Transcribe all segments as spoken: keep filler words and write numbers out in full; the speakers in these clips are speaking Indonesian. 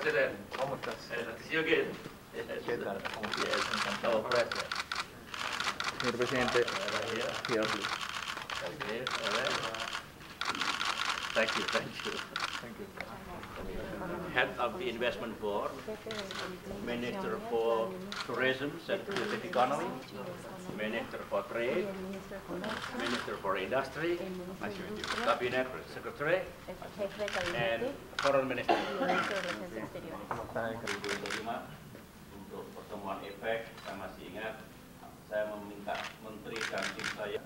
President. ¿Cómo estás? Eh, nice to see you again. ¿Qué tal? ¿Cómo estás? Yes, Encantado. gracias. Señor presidente, Here, here, please. okay, all right. Thank you, thank you. Thank you. Head of the Investment Board, Minister for Tourism and Creative Economy, Minister for Trade, Minister for Industry, Cabinet Secretary, and Foreign Minister. ¿Cómo estás? Untuk pertemuan A P E C, saya masih ingat saya meminta menteri dan tim saya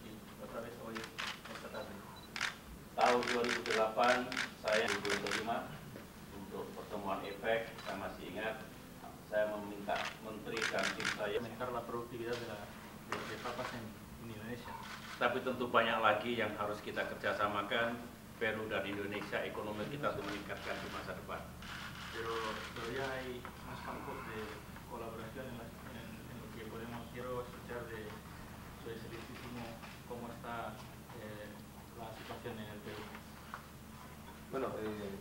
tahun dua ribu delapan saya dua ribu lima untuk pertemuan A P E C, saya masih ingat saya meminta menteri dan tim saya aumentar la productividad de, la, de las papas en, en Indonesia. Tapi tentu banyak lagi yang harus kita kerjasamakan, Peru dan Indonesia, ekonomi kita untuk meningkatkan di masa depan. Pero todavía hay más campos de colaboración en, la, en, en lo que podemos. Quiero escuchar de su excelentísimo cómo está eh, la situación en el Perú. Bueno, eh,